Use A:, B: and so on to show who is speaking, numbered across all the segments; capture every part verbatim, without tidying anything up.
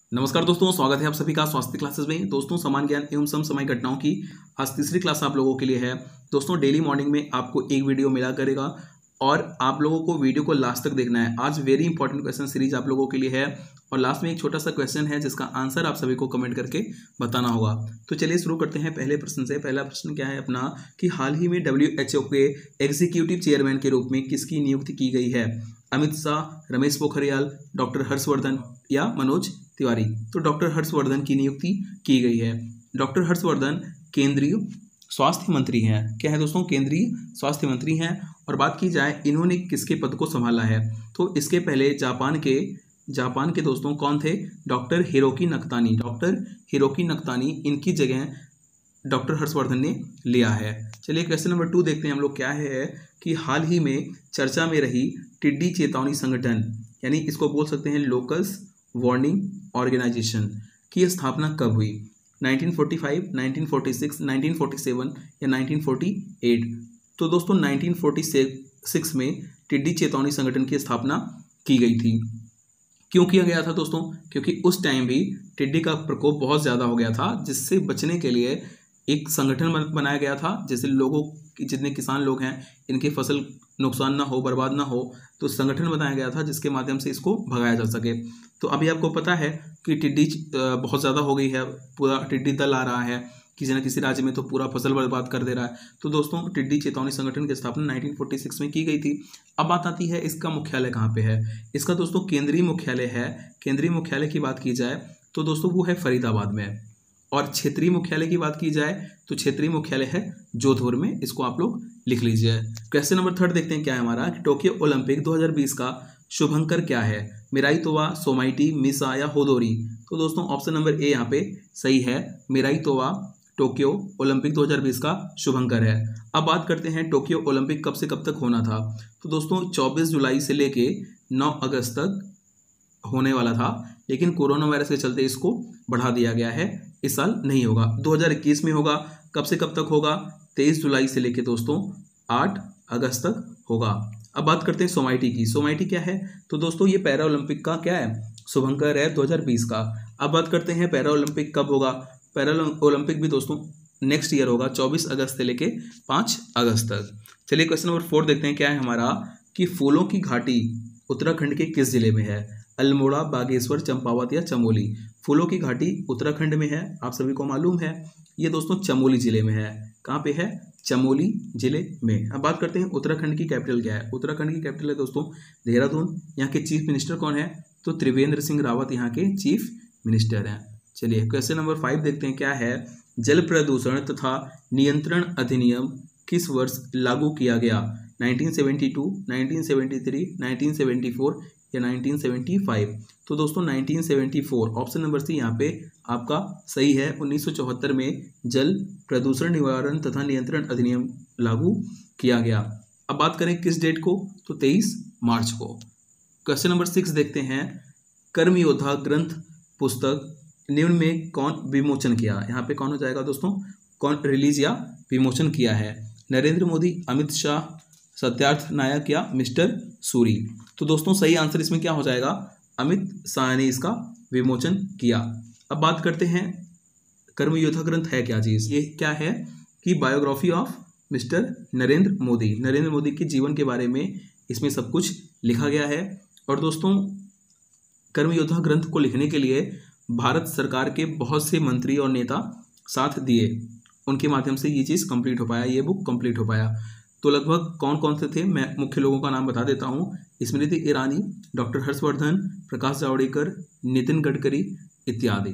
A: नमस्कार दोस्तों, स्वागत है आप सभी का स्वास्थ्य क्लासेस में। दोस्तों, सामान्य ज्ञान एवं समसामयिक घटनाओं की आज तीसरी क्लास आप लोगों के लिए है। दोस्तों, डेली मॉर्निंग में आपको एक वीडियो मिला करेगा और आप लोगों को वीडियो को लास्ट तक देखना है। आज वेरी इंपॉर्टेंट क्वेश्चन सीरीज आप लोगों के लिए है और लास्ट में एक छोटा सा क्वेश्चन है जिसका आंसर आप सभी को कमेंट करके बताना होगा। तो चलिए शुरू करते हैं पहले प्रश्न से। पहला प्रश्न क्या है अपना कि हाल ही में डब्ल्यू एच ओ के एग्जीक्यूटिव चेयरमैन के रूप में किसकी नियुक्ति की गई है? अमित शाह, रमेश पोखरियाल, डॉक्टर हर्षवर्धन या मनोज तिवारी। तो डॉक्टर हर्षवर्धन की नियुक्ति की गई है। डॉक्टर हर्षवर्धन केंद्रीय स्वास्थ्य मंत्री हैं। क्या है दोस्तों? केंद्रीय स्वास्थ्य मंत्री हैं। और बात की जाए इन्होंने किसके पद को संभाला है, तो इसके पहले जापान के जापान के दोस्तों कौन थे? Doctor Hiroki Nakatani. Doctor Hiroki Nakatani इनकी जगह डॉक्टर हर्षवर्धन ने लिया है। चलिए क्वेश्चन नंबर टू देखते हैं हम लोग। क्या है कि हाल ही में चर्चा में रही टिड्डी चेतावनी संगठन, यानी इसको बोल सकते हैं लोकस वार्निंग ऑर्गेनाइजेशन, की स्थापना कब हुई? Nineteen forty five, nineteen forty six, nineteen forty seven या नाइनटीन फोर्टी एट? तो दोस्तों नाइनटीन फोर्टी सिक्स में टिड्डी चेतावनी संगठन की स्थापना की गई थी। क्यों किया गया था दोस्तों? क्योंकि उस टाइम भी टिड्डी का प्रकोप बहुत ज़्यादा हो गया था, जिससे बचने के लिए एक संगठन बनाया गया था। जैसे लोगों जितने किसान लोग हैं इनकी फसल नुकसान ना हो, बर्बाद ना हो, तो संगठन बनाया गया था जिसके माध्यम से इसको भगाया जा सके। तो अभी आपको पता है कि टिड्डी बहुत ज़्यादा हो गई है, पूरा टिड्डी दल आ रहा है किसी न किसी राज्य में, तो पूरा फसल बर्बाद कर दे रहा है। तो दोस्तों टिड्डी चेतावनी संगठन की स्थापना नाइनटीन फोर्टी सिक्स में की गई थी। अब बात आती है इसका मुख्यालय कहाँ पे है। इसका दोस्तों केंद्रीय मुख्यालय है। केंद्रीय मुख्यालय की बात की जाए तो दोस्तों वो है फरीदाबाद में। और क्षेत्रीय मुख्यालय की बात की जाए तो क्षेत्रीय मुख्यालय है जोधपुर में। इसको आप लोग लिख लीजिए। क्वेश्चन नंबर थर्ड देखते हैं क्या है हमारा कि टोक्यो ओलंपिक दो हज़ार बीस का शुभंकर क्या है? मिराई तोवा, सोमाइटी, मिसा या होदोरी? तो दोस्तों ऑप्शन नंबर ए यहाँ पे सही है। मिराई तोवा टोक्यो ओलंपिक दो हज़ार बीस का शुभंकर है। अब बात करते हैं टोक्यो ओलंपिक कब से कब तक होना था। तो दोस्तों चौबीस जुलाई से लेके नौ अगस्त तक होने वाला था, लेकिन कोरोना वायरस के चलते इसको बढ़ा दिया गया है। इस साल नहीं होगा, दो हज़ार इक्कीस में होगा। कब से कब तक होगा? तेईस जुलाई से लेके दोस्तों आठ अगस्त तक होगा। अब बात करते हैं सोमाइटी की। सोमाइटी क्या है? तो दोस्तों ये पैरा ओलंपिक का क्या है? शुभंकर है दो हज़ार बीस का। अब बात करते हैं पैरा ओलंपिक कब होगा। पैरा ओलंपिक भी दोस्तों नेक्स्ट ईयर होगा, चौबीस अगस्त से लेके पाँच अगस्त तक। चलिए क्वेश्चन नंबर फोर देखते हैं क्या है हमारा कि फूलों की घाटी उत्तराखंड के किस जिले में है? अल्मोड़ा, बागेश्वर, चंपावत या चमोली? फूलों की घाटी उत्तराखंड में है, आप सभी को मालूम है। ये दोस्तों चमोली जिले में है। कहाँ पे है? चमोली जिले में। अब बात करते हैं उत्तराखंड की कैपिटल क्या है। उत्तराखंड की कैपिटल है दोस्तों देहरादून। यहाँ के चीफ मिनिस्टर कौन है? तो त्रिवेंद्र सिंह रावत यहाँ के चीफ मिनिस्टर हैं। चलिए क्वेश्चन नंबर फाइव देखते हैं क्या है। जल प्रदूषण तथा नियंत्रण अधिनियम किस वर्ष लागू किया गया? Nineteen seventy two, nineteen seventy three, nineteen seventy four या नाइनटीन सेवेंटी फाइव? तो दोस्तों nineteen seventy four option number C यहाँ पे आपका सही है। उन्नीस सौ चौहत्तर में जल प्रदूषण निवारण तथा नियंत्रण अधिनियम लागू किया गया। अब बात करें किस डेट को, तो तेईस मार्च को। क्वेश्चन नंबर सिक्स देखते हैं। कर्म योद्धा ग्रंथ पुस्तक निम्न में कौन विमोचन किया? यहाँ पे कौन हो जाएगा दोस्तों? कौन रिलीज या विमोचन किया है? नरेंद्र मोदी, अमित शाह, सत्यार्थ नायक या मिस्टर सूरी? तो दोस्तों सही आंसर इसमें क्या हो जाएगा? अमित शाह ने इसका विमोचन किया। अब बात करते हैं कर्मयोद्धा ग्रंथ है क्या चीज़। ये क्या है कि biography of mister Narendra Modi. Narendra Modi के जीवन के बारे में इसमें सब कुछ लिखा गया है। और दोस्तों कर्मयोद्धा ग्रंथ को लिखने के लिए भारत सरकार के बहुत से मंत्री और नेता साथ दिए, उनके माध्यम से ये चीज़ कंप्लीट हो पाया, ये बुक कंप्लीट हो पाया। तो लगभग कौन कौन से थे, मैं मुख्य लोगों का नाम बता देता हूँ। स्मृति ईरानी, डॉक्टर हर्षवर्धन, प्रकाश जावड़ेकर, नितिन गडकरी इत्यादि।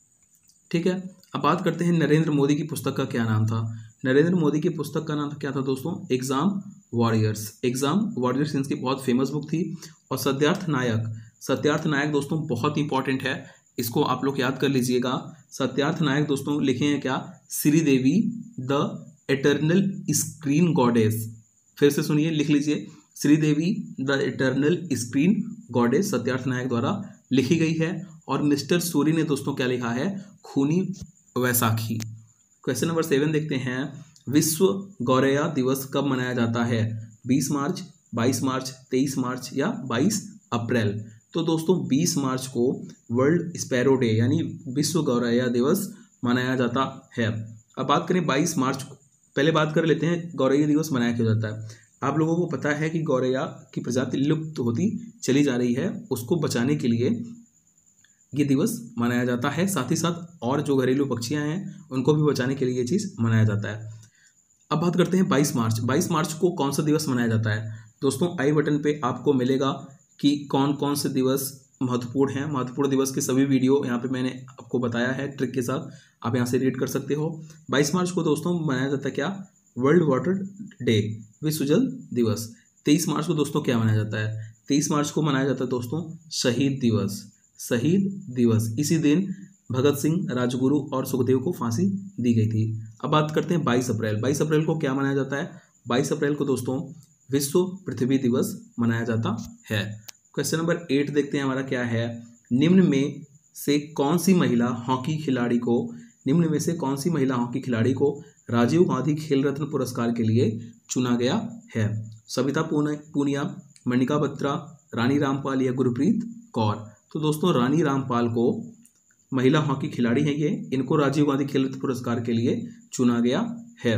A: ठीक है। अब बात करते हैं नरेंद्र मोदी की पुस्तक का क्या नाम था। नरेंद्र मोदी की पुस्तक का नाम क्या था दोस्तों? Exam warriors. एग्जाम वॉरियर्स इनकी बहुत फेमस बुक थी। और सत्यार्थ नायक, सत्यार्थ नायक दोस्तों बहुत इंपॉर्टेंट है, इसको आप लोग याद कर लीजिएगा। सत्यार्थ नायक दोस्तों लिखे हैं क्या? Sridevi the eternal screen goddess. फिर से सुनिए, लिख लीजिए। Sridevi the eternal screen goddess Satyarth Nayak द्वारा लिखी गई है। और मिस्टर सूरी ने दोस्तों क्या लिखा है? खूनी वैसाखी। क्वेश्चन नंबर सेवन देखते हैं। विश्व गौरैया दिवस कब मनाया जाता है? बीस मार्च, बाईस मार्च, तेईस मार्च या बाईस अप्रैल? तो दोस्तों बीस मार्च को वर्ल्ड स्पैरो डे यानी विश्व गौरैया दिवस मनाया जाता है। अब बात करें बाईस मार्च को, पहले बात कर लेते हैं गौरैया दिवस मनाया क्यों जाता है। आप लोगों को पता है कि गौरैया की प्रजाति लुप्त होती चली जा रही है, उसको बचाने के लिए ये दिवस मनाया जाता है। साथ ही साथ और जो घरेलू पक्षियां हैं उनको भी बचाने के लिए ये चीज़ मनाया जाता है। अब बात करते हैं बाईस मार्च। बाईस मार्च को कौन सा दिवस मनाया जाता है। दोस्तों आई बटन पे आपको मिलेगा कि कौन कौन से दिवस महत्वपूर्ण हैं। महत्वपूर्ण दिवस के सभी वीडियो यहाँ पे मैंने आपको बताया है ट्रिक के साथ, आप यहाँ से रीड कर सकते हो। बाईस मार्च को दोस्तों मनाया जाता है क्या, वर्ल्ड वाटर डे, विश्व जल दिवस। तेईस मार्च को दोस्तों क्या मनाया जाता है, तेईस मार्च को मनाया जाता है दोस्तों शहीद दिवस। शहीद दिवस, इसी दिन भगत सिंह, राजगुरु और सुखदेव को फांसी दी गई थी। अब बात करते हैं बाईस अप्रैल। बाईस अप्रैल को क्या मनाया जाता है। बाईस अप्रैल को दोस्तों विश्व पृथ्वी दिवस मनाया जाता है। क्वेश्चन नंबर एट देखते हैं हमारा क्या है। निम्न में से कौन सी महिला हॉकी खिलाड़ी को निम्न में से कौन सी महिला हॉकी खिलाड़ी को राजीव गांधी खेल रत्न पुरस्कार के लिए चुना गया है। सविता पूनिया, मणिका बत्रा, रानी रामपाल या गुरप्रीत कौर। तो दोस्तों रानी रामपाल को महिला हॉकी खिलाड़ी हैं ये, इनको राजीव गांधी खेल रत्न पुरस्कार के लिए चुना गया है।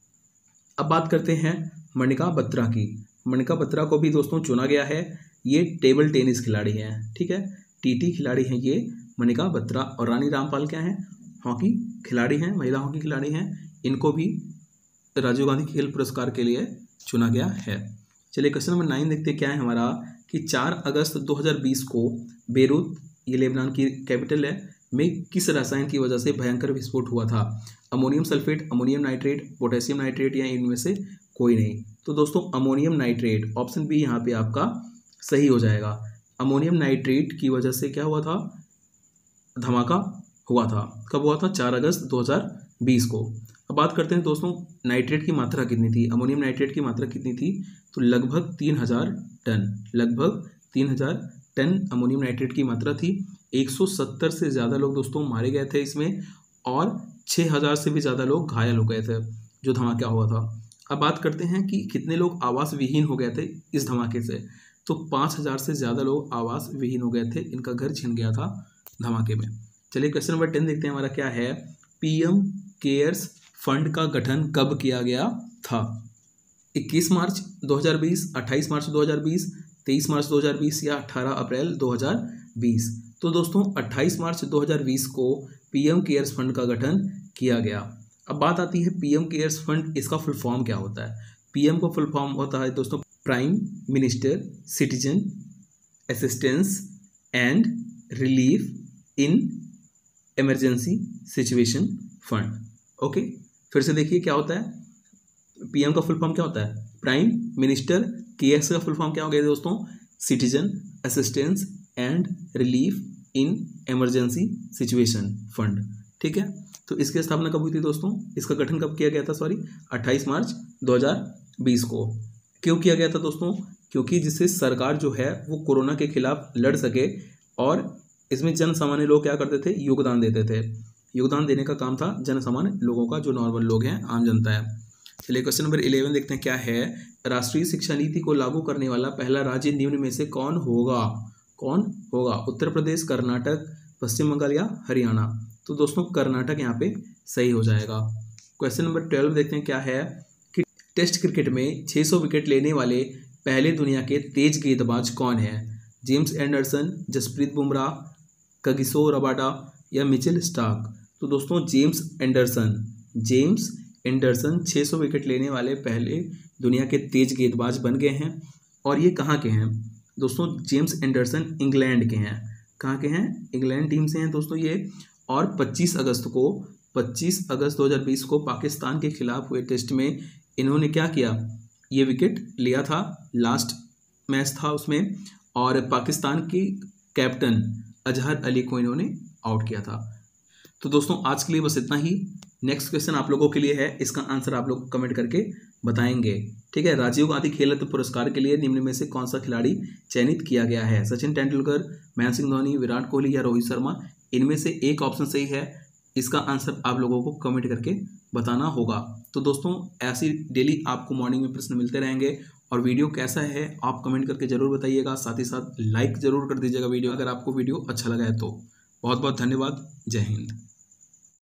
A: अब बात करते हैं मणिका बत्रा की। मणिका बत्रा को भी दोस्तों चुना गया है। ये टेबल टेनिस खिलाड़ी हैं, ठीक है, टीटी खिलाड़ी हैं ये मणिका बत्रा। और रानी रामपाल क्या हैं, हॉकी खिलाड़ी हैं, महिला हॉकी खिलाड़ी हैं, इनको भी राजीव गांधी खेल पुरस्कार के लिए चुना गया है। चलिए क्वेश्चन नंबर नाइन देखते क्या है हमारा कि चार अगस्त दो हज़ार बीस को बेरूत, ये लेबनान की कैपिटल है, में किस रसायन की वजह से भयंकर विस्फोट हुआ था। Ammonium sulphate, ammonium nitrate, potassium nitrate या इनमें से कोई नहीं। तो दोस्तों अमोनियम नाइट्रेट, ऑप्शन बी यहाँ पे आपका सही हो जाएगा। अमोनियम नाइट्रेट की वजह से क्या हुआ था, धमाका हुआ था। कब हुआ था, चार अगस्त दो हज़ार बीस को। अब बात करते हैं दोस्तों नाइट्रेट की मात्रा कितनी थी। अमोनियम नाइट्रेट की मात्रा कितनी थी, तो लगभग तीन हजार टन, लगभग तीन हजार टन अमोनियम नाइट्रेट की मात्रा थी। एक सौ सत्तर से ज़्यादा लोग दोस्तों मारे गए थे इसमें और छः हज़ार से भी ज़्यादा लोग घायल हो गए थे जो धमाका हुआ था। अब बात करते हैं कि कितने लोग आवास विहीन हो गए थे इस धमाके से। तो पाँच हज़ार से ज़्यादा लोग आवास विहीन हो गए थे, इनका घर छिन गया था धमाके में। चलिए क्वेश्चन नंबर टेन देखते हैं हमारा क्या है। पीएम केयर्स फंड का गठन कब किया गया था। इक्कीस मार्च दो हज़ार बीस, अट्ठाईस मार्च दो हज़ार बीस, तेईस मार्च दो हज़ार बीस या अठारह अप्रैल दो हज़ार बीस। तो दोस्तों अट्ठाईस मार्च दो हज़ार बीस को पीएम केयर्स फंड का गठन किया गया। अब बात आती है पीएम केयर्स फंड, इसका फुल फॉर्म क्या होता है। पीएम का फुल फॉर्म होता है दोस्तों prime minister citizen assistance and relief in emergency situation fund. Okay, फिर से देखिए क्या होता है। पीएम का फुल फॉर्म क्या होता है, प्राइम मिनिस्टर। केयर्स का फुल फॉर्म क्या हो गया दोस्तों, citizen assistance and relief in emergency situation fund, ठीक है। तो इसकी स्थापना कब हुई थी दोस्तों, इसका गठन कब किया गया था, सॉरी अट्ठाईस मार्च दो हज़ार बीस को। क्यों किया गया था दोस्तों, क्योंकि जिससे सरकार जो है वो कोरोना के खिलाफ लड़ सके और इसमें जन सामान्य लोग क्या करते थे, योगदान देते थे। योगदान देने का काम था जन सामान्य लोगों का, जो नॉर्मल लोग हैं, आम जनता है। चलिए क्वेश्चन नंबर इलेवन देखते हैं क्या है। राष्ट्रीय शिक्षा नीति को लागू करने वाला पहला राज्य निम्न में से कौन होगा, कौन होगा। उत्तर प्रदेश, कर्नाटक, पश्चिम बंगाल या हरियाणा। तो दोस्तों कर्नाटक यहाँ पे सही हो जाएगा। क्वेश्चन नंबर ट्वेल्व देखते हैं क्या है कि टेस्ट क्रिकेट में छह सौ विकेट लेने वाले पहले दुनिया के तेज गेंदबाज कौन है। James Anderson, Jasprit Bumrah, Kagiso Rabada या मिचेल स्टार्क। तो दोस्तों जेम्स एंडरसन, जेम्स एंडरसन छह सौ विकेट लेने वाले पहले दुनिया के तेज गेंदबाज बन गए हैं। और ये कहाँ के हैं दोस्तों, जेम्स एंडरसन इंग्लैंड के हैं। कहाँ के हैं, इंग्लैंड टीम से हैं दोस्तों ये। और पच्चीस अगस्त को पच्चीस अगस्त दो हज़ार बीस को पाकिस्तान के खिलाफ हुए टेस्ट में इन्होंने क्या किया, ये विकेट लिया था। लास्ट मैच था उसमें और पाकिस्तान की कैप्टन अजहर अली को इन्होंने आउट किया था। तो दोस्तों आज के लिए बस इतना ही। नेक्स्ट क्वेश्चन आप लोगों के लिए है, इसका आंसर आप लोग कमेंट करके बताएंगे, ठीक है। राजीव गांधी खेल रत्न पुरस्कार के लिए निम्न में से कौन सा खिलाड़ी चयनित किया गया है। सचिन तेंदुलकर, महेंद्र सिंह धोनी, विराट कोहली या रोहित शर्मा। इनमें से एक ऑप्शन सही है, इसका आंसर आप लोगों को कमेंट करके बताना होगा। तो दोस्तों ऐसी डेली आपको मॉर्निंग में प्रश्न मिलते रहेंगे और वीडियो कैसा है आप कमेंट करके ज़रूर बताइएगा, साथ ही साथ लाइक ज़रूर कर दीजिएगा वीडियो, अगर आपको वीडियो अच्छा लगा है तो। बहुत बहुत धन्यवाद। जय हिंद।